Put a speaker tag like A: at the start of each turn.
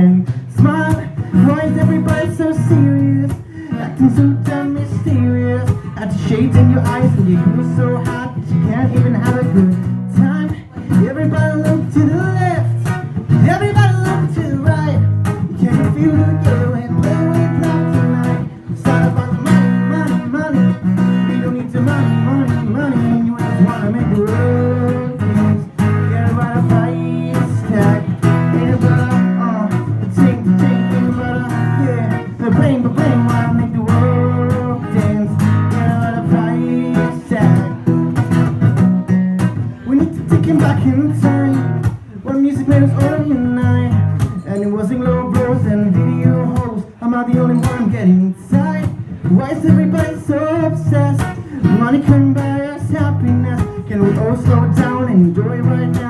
A: and smile. Why is everybody so serious? Acting so damn mysterious. At the shades in your eyes and you feel so hot that you can't even have a good time. Everybody look to the left, everybody look to the right. Can you feel the yellow and blue and black tonight? It's not about the money, money, money. We don't need the money, money, money. You just wanna make the world dance. Get about a price tag. Ain't about the ting, the ting, ain't about yeah, the bling, the bling. Wanna make the world dance. Get about a price tag. We need to take him back in time when music made us all unite. And it wasn't low blows and video hoes. I'm not the only one getting tired. Why is everybody so obsessed? Money can buy us happiness. Can we all slow down and enjoy right now?